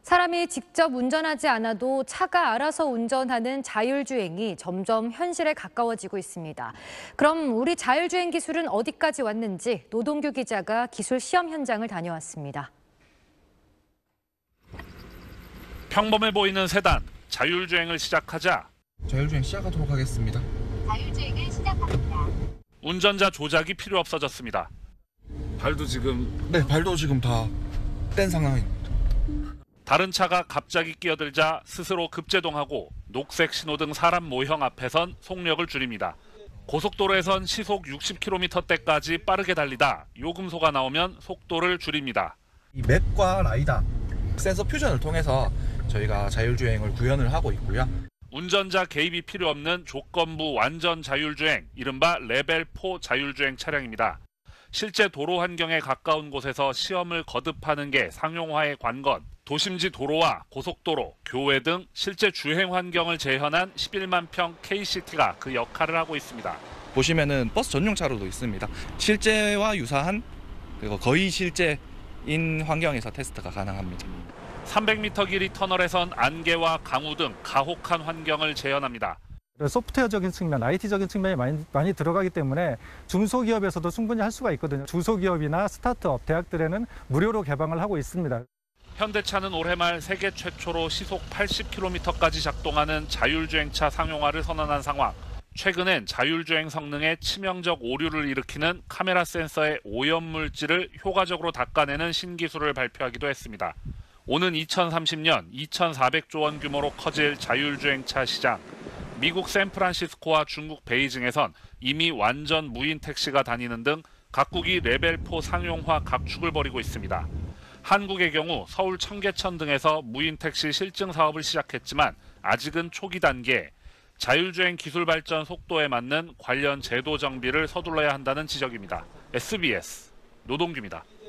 사람이 직접 운전하지 않아도 차가 알아서 운전하는 자율주행이 점점 현실에 가까워지고 있습니다. 그럼 우리 자율주행 기술은 어디까지 왔는지 노동규 기자가 기술 시험 현장을 다녀왔습니다. 평범해 보이는 세단, 자율주행을 시작하자 자율주행 시작하도록 하겠습니다. 자율주행을 시작합니다. 운전자 조작이 필요 없어졌습니다. 발도 지금 네, 발도 지금 다 뗀 상황입니다. 다른 차가 갑자기 끼어들자 스스로 급제동하고 녹색 신호등 사람 모형 앞에선 속력을 줄입니다. 고속도로에선 시속 60km대까지 빠르게 달리다 요금소가 나오면 속도를 줄입니다. 이 맵과 라이다 센서 퓨전을 통해서 저희가 자율주행을 구현을 하고 있고요. 운전자 개입이 필요 없는 조건부 완전 자율주행, 이른바 레벨 4 자율주행 차량입니다. 실제 도로 환경에 가까운 곳에서 시험을 거듭하는 게 상용화의 관건. 도심지 도로와 고속도로, 교외 등 실제 주행 환경을 재현한 11만 평 K시티가 그 역할을 하고 있습니다. 보시면은 버스 전용 차로도 있습니다. 실제와 유사한 그리고 거의 실제인 환경에서 테스트가 가능합니다. 300m 길이 터널에선 안개와 강우 등 가혹한 환경을 재현합니다. 소프트웨어적인 측면, IT적인 측면이 많이 들어가기 때문에 중소기업에서도 충분히 할 수가 있거든요. 중소기업이나 스타트업, 대학들에는 무료로 개방을 하고 있습니다. 현대차는 올해 말 세계 최초로 시속 80km까지 작동하는 자율주행차 상용화를 선언한 상황. 최근엔 자율주행 성능에 치명적 오류를 일으키는 카메라 센서의 오염물질을 효과적으로 닦아내는 신기술을 발표하기도 했습니다. 오는 2030년 2,400조 원 규모로 커질 자율주행차 시장. 미국 샌프란시스코와 중국 베이징에선 이미 완전 무인 택시가 다니는 등 각국이 레벨 4 상용화 각축을 벌이고 있습니다. 한국의 경우 서울 청계천 등에서 무인 택시 실증 사업을 시작했지만 아직은 초기 단계. 자율주행 기술 발전 속도에 맞는 관련 제도 정비를 서둘러야 한다는 지적입니다. SBS 노동규입니다.